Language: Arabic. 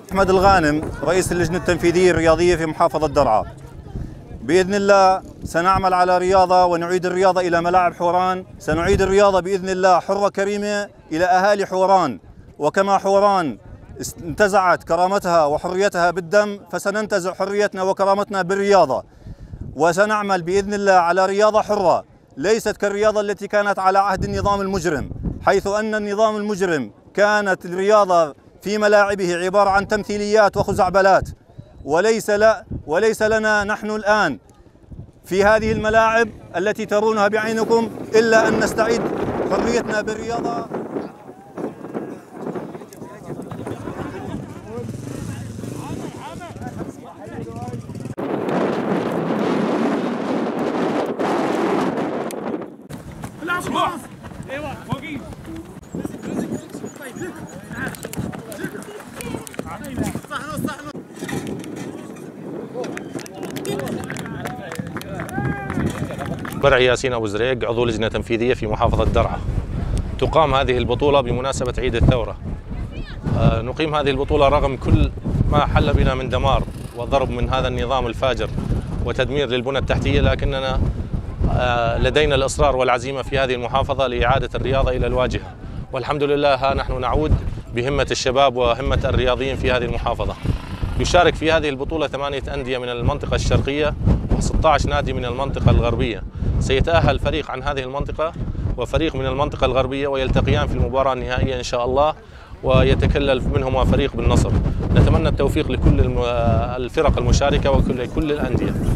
أحمد الغانم رئيس اللجنة التنفيذية الرياضية في محافظة درعا. بإذن الله سنعمل على رياضة ونعيد الرياضة إلى ملاعب حوران. سنعيد الرياضة بإذن الله حرة كريمة إلى أهالي حوران، وكما حوران انتزعت كرامتها وحريتها بالدم فسننتزع حريتنا وكرامتنا بالرياضة، وسنعمل بإذن الله على رياضة حرة ليست كالرياضة التي كانت على عهد النظام المجرم، حيث أن النظام المجرم كانت الرياضة في ملاعبه عبارة عن تمثيليات وخزعبلات، وليس لنا نحن الآن في هذه الملاعب التي ترونها بعينكم إلا أن نستعيد حريتنا بالرياضة. برعي ياسين أبو زريق، عضو لجنة تنفيذية في محافظة درعا. تقام هذه البطولة بمناسبة عيد الثورة. نقيم هذه البطولة رغم كل ما حل بنا من دمار وضرب من هذا النظام الفاجر وتدمير للبنى التحتية، لكننا لدينا الإصرار والعزيمة في هذه المحافظة لإعادة الرياضة إلى الواجهة، والحمد لله ها نحن نعود بهمة الشباب وهمة الرياضيين في هذه المحافظة. يشارك في هذه البطولة 8 أندية من المنطقة الشرقية و16 نادي من المنطقة الغربية. سيتأهل فريق عن هذه المنطقة وفريق من المنطقة الغربية ويلتقيان في المباراة النهائية إن شاء الله، ويتكلل منهما فريق بالنصر. نتمنى التوفيق لكل الفرق المشاركة وكل الأندية.